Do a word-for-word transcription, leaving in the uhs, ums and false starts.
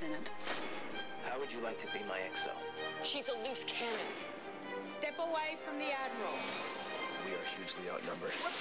Lieutenant. How would you like to be my X O? She's a loose cannon. Step away from the Admiral. We are hugely outnumbered.